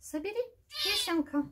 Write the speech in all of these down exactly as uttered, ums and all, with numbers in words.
Собери песенка.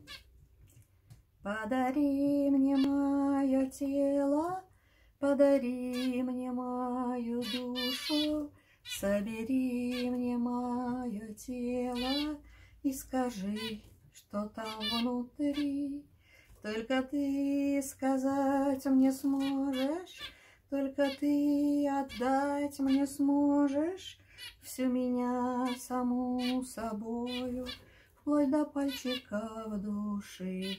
Подари мне мое тело, подари мне мою душу, собери мне мое тело и скажи, что там внутри. Только ты сказать мне сможешь, только ты отдать мне сможешь всю меня саму собою, вплоть до пальчиков души.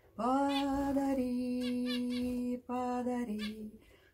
Подари, подари,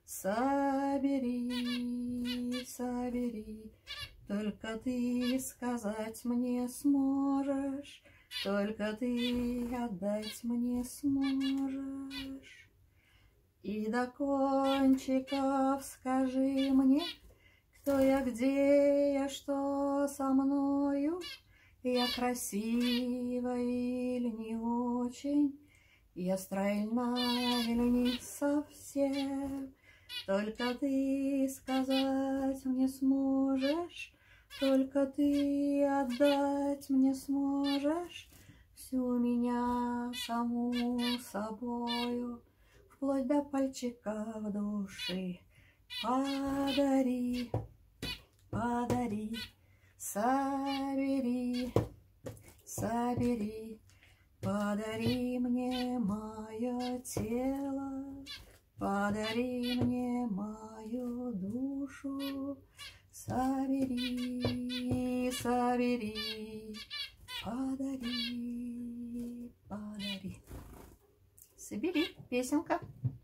собери, собери. Только ты сказать мне сможешь, только ты отдать мне сможешь. И до кончиков скажи мне, кто я, где я, что со мною. Я красива или не очень, я стройна или не совсем. Только ты сказать мне сможешь, только ты отдать мне сможешь всю меня саму собою, вплоть до пальчиков души. Подари, подари, собери, собери, подари мне мое тело, подари мне мою душу, собери, собери, подари, подари. Собери, песенка.